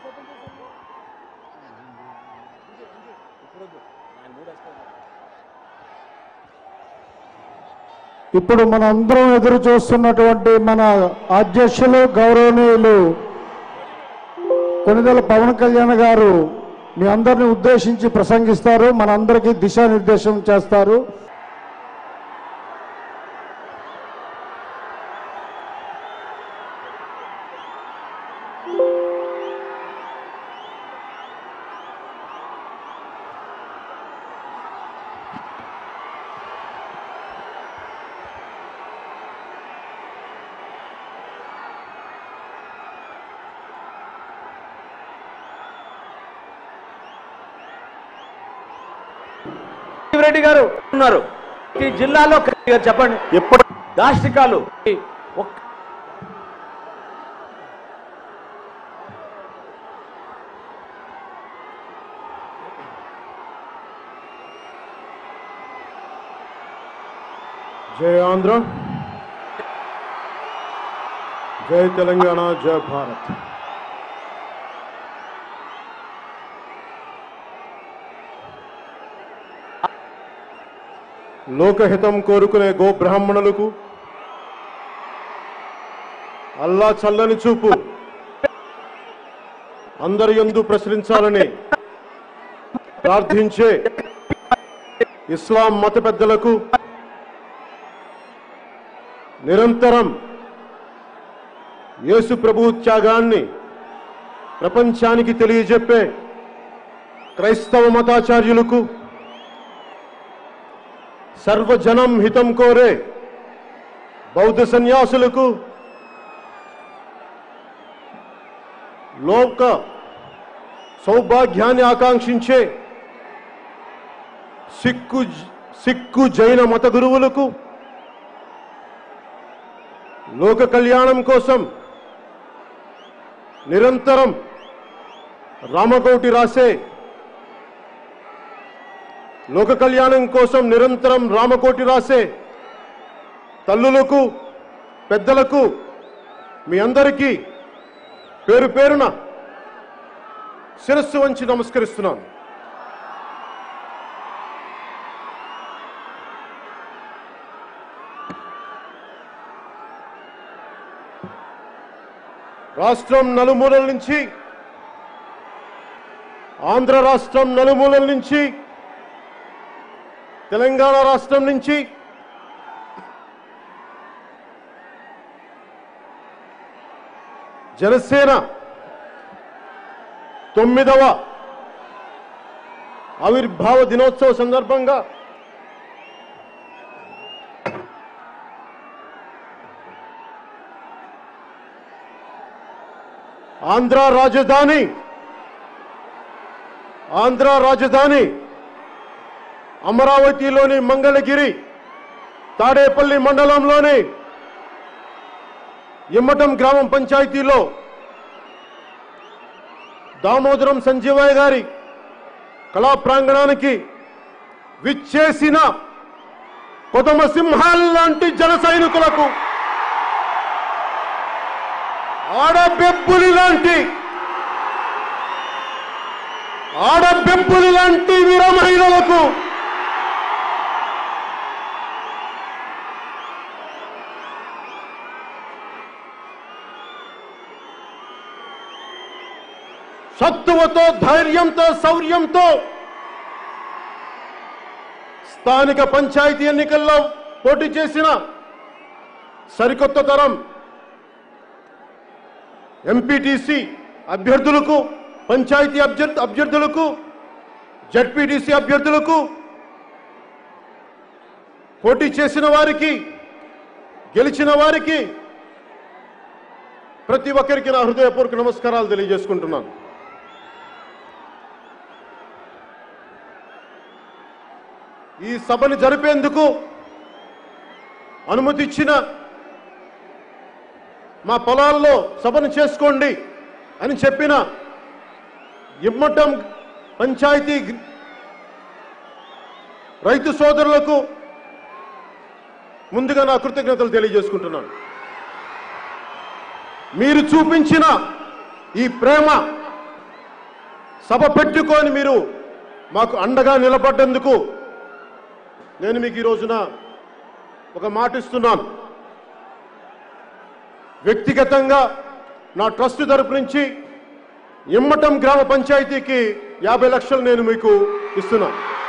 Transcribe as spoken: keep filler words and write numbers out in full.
ఇప్పుడు మన అందరం ఎదురు చూస్తున్నటువంటి మన అధ్యక్షులు గౌరవనీయులు కొణిదెల పవన్ కళ్యాణ్ గారు మీ అందరిని ఉద్దేశించి ప్రసంగిస్తారు, మనందరికీ దిశానిర్దేశం చేస్తారు. రెడ్డి గారు ఉన్నారు ఈ జిల్లాలో చెప్పండి ఎప్పుడు దాష్టికాలు జై ఆంధ్ర, జై తెలంగాణ, జై భారత్. లోకహితం కోరుకునే గో బ్రాహ్మణులకు అల్లా చల్లని చూపు అందరి యందు ప్రసరించాలని ప్రార్థించే ఇస్లాం మత పెద్దలకు నిరంతరం యేసు ప్రభు త్యాగాన్ని ప్రపంచానికి తెలియజెప్పే క్రైస్తవ మతాచార్యులకు, సర్వజనం హితం కోరే బౌద్ధ సన్యాసులకు, లోక సౌభాగ్యాన్ని ఆకాంక్షించే సిక్కు సిక్కు జైన మత గురువులకు, లోక కళ్యాణం కోసం నిరంతరం రామకోటి రాసే లోక కళ్యాణం కోసం నిరంతరం రామకోటి రాసే తల్లులకు, పెద్దలకు మీ అందరికీ పేరు పేరున శిరస్సు వంచి నమస్కరిస్తున్నాను. రాష్ట్రం నలుమూలల నుంచి, ఆంధ్ర రాష్ట్రం నలుమూలల నుంచి, తెలంగాణ రాష్ట్రం నుంచి, జనసేన తొమ్మిదవ ఆవిర్భావ దినోత్సవ సందర్భంగా ఆంధ్ర రాజధాని ఆంధ్ర రాజధాని అమరావతిలోని మంగళగిరి తాడేపల్లి మండలంలోని ఇమ్మటం గ్రామం పంచాయతీలో దామోదరం సంజీవయ్య గారి కళా ప్రాంగణానికి విచ్చేసిన కొదమ సింహాల లాంటి జన సైనికులకు, ఆడబెబ్బులి లాంటి ఆడబెబ్బులి లాంటి వీర మహిళలకు, సత్తువతో, ధైర్యంతో, శౌర్యంతో స్థానిక పంచాయతీ ఎన్నికల్లో పోటీ చేసిన సరికొత్త తరం ఎంపీటీసీ అభ్యర్థులకు, పంచాయతీ అభ్యర్థులకు, జడ్పీటీసీ అభ్యర్థులకు, పోటీ చేసిన వారికి, గెలిచిన వారికి ప్రతి ఒక్కరికి నా హృదయపూర్వక నమస్కారాలు తెలియజేసుకుంటున్నాను. ఈ సభను జరిపేందుకు అనుమతి ఇచ్చిన, మా పొలాల్లో సభను చేసుకోండి అని చెప్పిన ఇమ్మటం పంచాయతీ రైతు సోదరులకు ముందుగా నా కృతజ్ఞతలు తెలియజేసుకుంటున్నాను. మీరు చూపించిన ఈ ప్రేమ, సభ పెట్టుకొని మీరు మాకు అండగా నిలబడ్డందుకు నేను మీకు ఈ రోజున ఒక మాట ఇస్తున్నాను. వ్యక్తిగతంగా నా ట్రస్ట్ తరపు నుంచి ఇమ్మటం గ్రామ పంచాయతీకి యాభై లక్షలు నేను మీకు ఇస్తున్నాను.